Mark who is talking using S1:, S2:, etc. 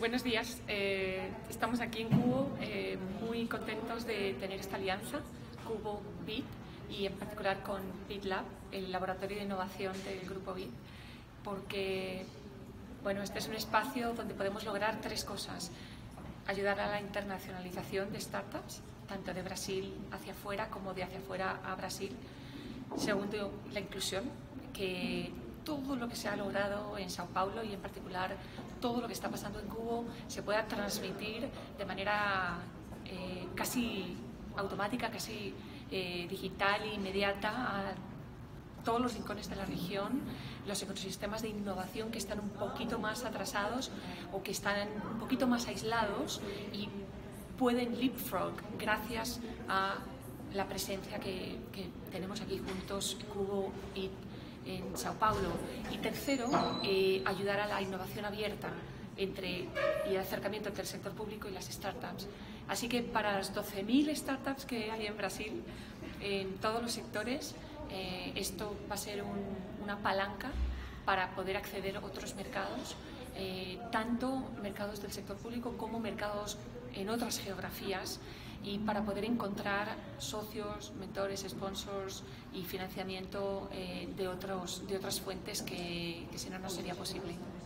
S1: Buenos días, estamos aquí en Cubo muy contentos de tener esta alianza, Cubo BID, y en particular con BID-Lab, el laboratorio de innovación del grupo BID, porque bueno, este es un espacio donde podemos lograr tres cosas: ayudar a la internacionalización de startups, tanto de Brasil hacia afuera como de hacia afuera a Brasil. Segundo, la inclusión, que todo lo que se ha logrado en Sao Paulo y en particular todo lo que está pasando en Cubo se pueda transmitir de manera casi automática, casi digital e inmediata a todos los rincones de la región, los ecosistemas de innovación que están un poquito más atrasados o que están un poquito más aislados y pueden leapfrog gracias a la presencia que tenemos aquí juntos, Cubo y en Sao Paulo. Y tercero, ayudar a la innovación abierta y el acercamiento entre el sector público y las startups. Así que para las 12.000 startups que hay en Brasil, en todos los sectores, esto va a ser una palanca para poder acceder a otros mercados, tanto mercados del sector público como mercados en otras geografías, y para poder encontrar socios, mentores, sponsors y financiamiento de otras fuentes que si no, no sería posible.